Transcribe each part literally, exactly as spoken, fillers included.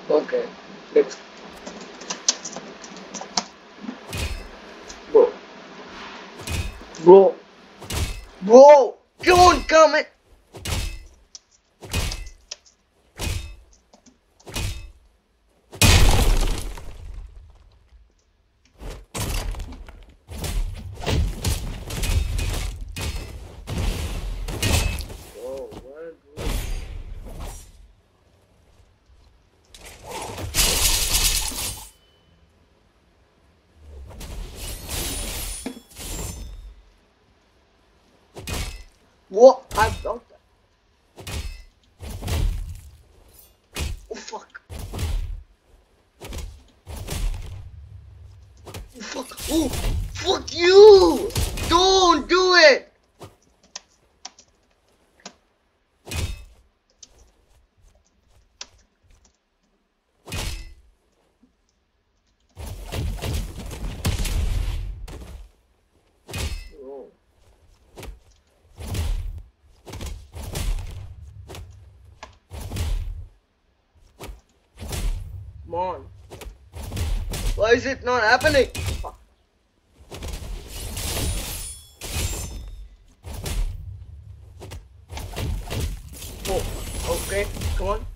Okay, let's go. Bro, bro, don't come in. Oh, what? What? I blocked that. Oh fuck. Oh fuck. Oh, fuck you! Don't do it! Oh. Come on. Why is it not happening? Fuck. Oh, okay, come on.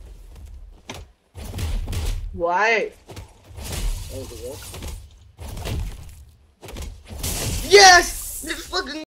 Why? Oh, the work. Yes! This fucking